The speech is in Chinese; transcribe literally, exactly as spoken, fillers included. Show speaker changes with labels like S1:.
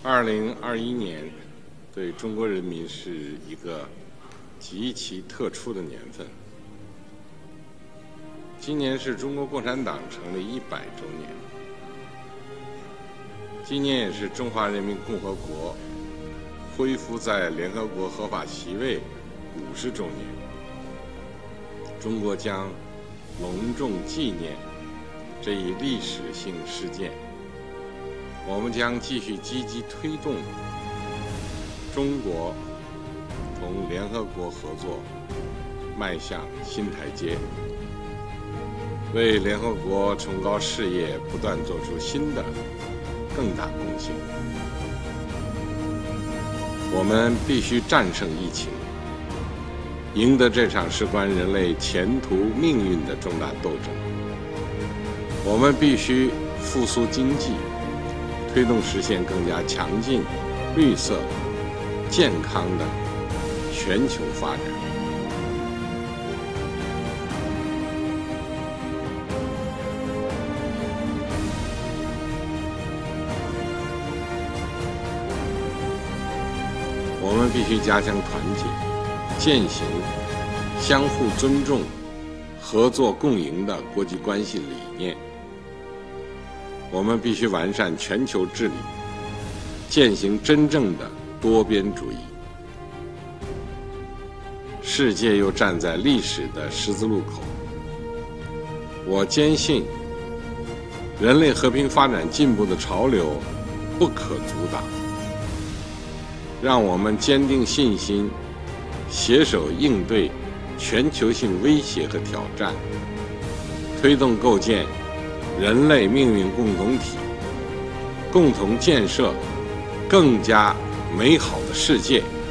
S1: 二零二一年对中国人民是一个极其特殊的年份。今年是中国共产党成立一百周年，今年也是中华人民共和国恢复在联合国合法席位五十周年。中国将隆重纪念这一历史性事件。我们将继续积极推动中国同联合国合作迈向新台阶，为联合国崇高事业不断做出新的更大贡献。我们必须战胜疫情，赢得这场事关人类前途命运的重大斗争。我们必须复苏经济，推动实现更加强劲、绿色、健康的全球发展。我们必须加强团结，践行相互尊重、合作共赢的国际关系理念。我们必须完善全球治理，践行真正的多边主义。世界又站在历史的十字路口，我坚信人类和平发展进步的潮流不可阻挡。让我们坚定信心，携手应对全球性威胁和挑战，推动构建人类命运共同体，共同建设更加美好的世界。